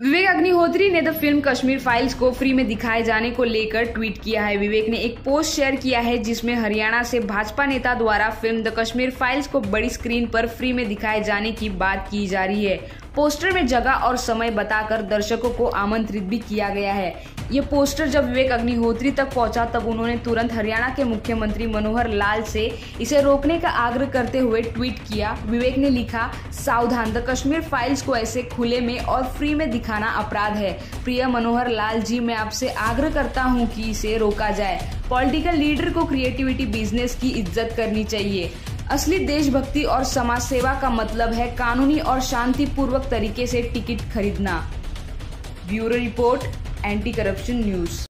विवेक अग्निहोत्री ने the film Kashmir files को फ्री में दिखाए जाने को लेकर ट्वीट किया है। विवेक ने एक पोस्ट शेयर किया है जिसमें हरियाणा से भाजपा नेता द्वारा फिल्म द कश्मीर फाइल्स को बड़ी स्क्रीन पर फ्री में दिखाए जाने की बात की जा रही है। पोस्टर में जगह और समय बताकर दर्शकों को आमंत्रित भी किया गया है। ये पोस्टर जब विवेक अग्निहोत्री तक पहुंचा तब उन्होंने तुरंत हरियाणा के मुख्यमंत्री मनोहर लाल से इसे रोकने का आग्रह करते हुए ट्वीट किया। विवेक ने लिखा, सावधान, द कश्मीर फाइल्स को ऐसे खुले में और फ्री में दिखाना अपराध है। प्रिय मनोहर लाल जी, मैं आपसे आग्रह करता हूं कि इसे रोका जाए। पॉलिटिकल लीडर को क्रिएटिविटी बिजनेस की इज्जत करनी चाहिए। असली देशभक्ति और समाज सेवा का मतलब है कानूनी और शांतिपूर्वक तरीके से टिकट खरीदना। Bureau report, anti corruption news.